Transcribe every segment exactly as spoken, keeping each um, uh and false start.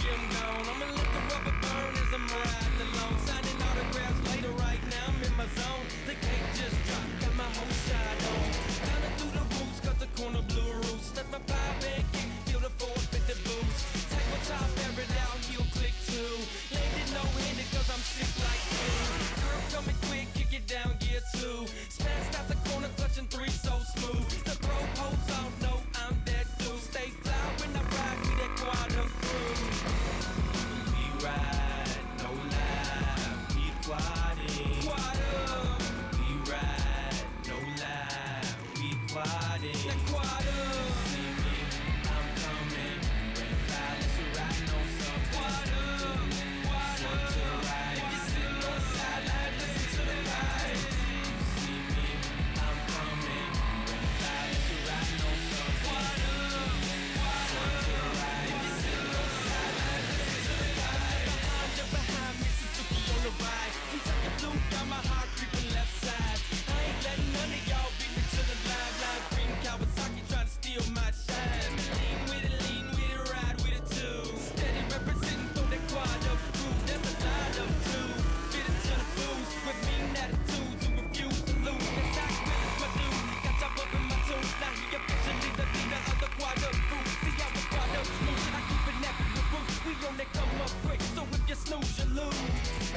gym gone. I'ma let the rubber burn as I'm riding along. Signing autographs later, right now I'm in my zone. The gate just dropped, got my whole side on. Kinda through the roots, cut the corner blue roots. Let my vibe and kick, feel the four fifty boost. Take my top, air it out, heel click too. Landed no-handed cause I'm sick like you. Curve coming quick, kick it down, gear two. Smashed out the corner, clutching three so smooth. The bro pose all know I'm that dude. Stay fly when I ride, we that quad up crew. We ride, no lie, we quadding. Quad up. We ride, no lie, we quadding. That quad up. See me, I'm coming. When fly, let's ride on some. Quad up, quad up. To the right. If you're sitting on the sideline, listen to the right. You see me, I'm coming. When fly, let's ride on some. Quad up, quad up. To the right. If you're sitting on the sideline, listen to the right. Behind you, behind me, Suzuki on the right. Kentucky blue, got my heart creeping left side. I ain't letting none of y'all beat me to the line. Line green Kawasaki trying to steal my shine. Lean with it, lean with it, ride with it too. Steady representing for that quad up crew. There's a lot of two. Fit it to the booze with mean attitudes who refuse to lose. That's how Willis, my dude. Got y'all bumping my tunes. Now he officially the leader of the quad up crew. See how the quad up smooth. I keep it nappy with roots. We on that come up quick. So if you snooze, you lose.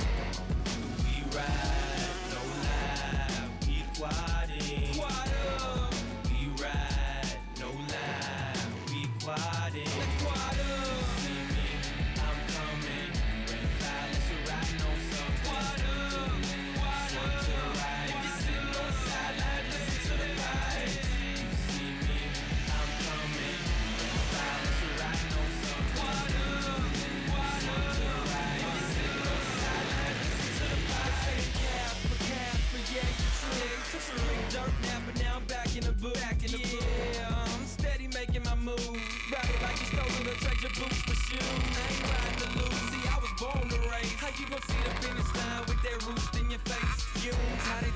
We ride, no lie, we quadding. Quad up. We ride, no lie, we quadding. That quad up. See me, I'm coming. When fly, let's ride on some. Quad up, quad up. To the right. If you're sitting on the sideline, listen to the right. You see me, I'm coming. When fly, let's ride on some. Quad up, quad up. To the right. If you're sitting on the sideline, listen to the right. Say Casper, Casper, yeah, you trick. Took some ring dirt now, but now I'm back in the book. Back in the book. Yeah, I'm steady making my move. Ride it like you stole it or trade your boots for shoes. I ain't riding to lose. See, I was born to race. How you gon' see the finish line with that roost in your face? Fumes, how they